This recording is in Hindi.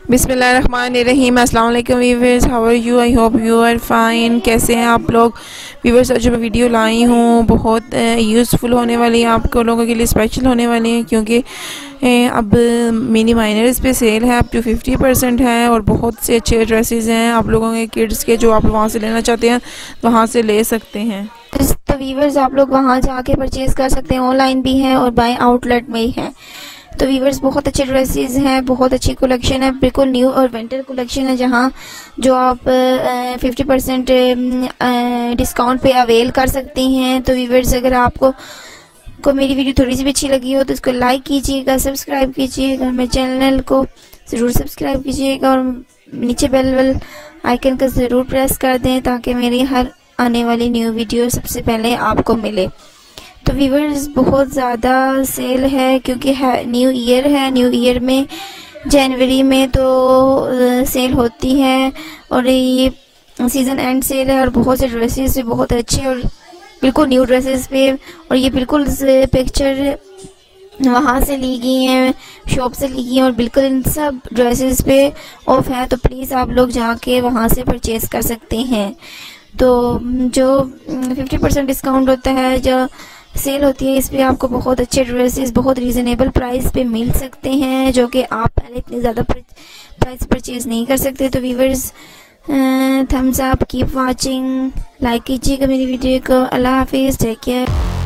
बिस्मिल्लाहिर्रहमानिर्रहीम। अस्सलाम वालेकुम viewers, how are you? I hope you are fine. कैसे हैं आप लोग व्यूअर्स? आज मैं वीडियो लाई हूँ, बहुत यूज़फुल होने वाली है, आपको लोगों के लिए स्पेशल होने वाली है, क्योंकि अब मिनी माइनर्स पे सेल है, अप टू 50% है और बहुत से अच्छे ड्रेसेस हैं आप लोगों के किड्स के, जो आप वहाँ से लेना चाहते हैं वहाँ से ले सकते हैं। तो व्यूअर्स आप लोग वहाँ जाके परचेज़ कर सकते हैं, ऑनलाइन भी है और बाय आउटलेट में ही है। तो व्यूअर्स बहुत अच्छे ड्रेसेस हैं, बहुत अच्छी कलेक्शन है, बिल्कुल न्यू और विंटर कलेक्शन है, जहाँ जो आप 50% डिस्काउंट पे अवेल कर सकते हैं। तो व्यूअर्स अगर आपको मेरी वीडियो थोड़ी सी भी अच्छी लगी हो तो इसको लाइक कीजिएगा, सब्सक्राइब कीजिएगा, मेरे चैनल को ज़रूर सब्सक्राइब कीजिएगा और नीचे बेल आइकन का ज़रूर प्रेस कर दें ताकि मेरी हर आने वाली न्यू वीडियो सबसे पहले आपको मिले। तो व्यूअर्स बहुत ज़्यादा सेल है, क्योंकि न्यू ईयर है, न्यू ईयर में जनवरी में तो सेल होती है और ये सीज़न एंड सेल है और बहुत से ड्रेसेस भी बहुत अच्छे और बिल्कुल न्यू ड्रेसेस पे, और ये बिल्कुल पिक्चर वहाँ से ली गई हैं, शॉप से ली गई हैं और बिल्कुल इन सब ड्रेसेस पे ऑफ है। तो प्लीज़ आप लोग जाके वहाँ से परचेज़ कर सकते हैं। तो जो 50% डिस्काउंट होता है, जो सेल होती है, इस पे आपको बहुत अच्छे ड्रेसेस बहुत रीज़नेबल प्राइस पे मिल सकते हैं, जो कि आप पहले इतनी ज़्यादा प्राइस परचेज़ नहीं कर सकते। तो viewers thumbs up, keep watching, like कीजिएगा मेरी वीडियो को। अल्लाह हाफिज़, टेक केयर।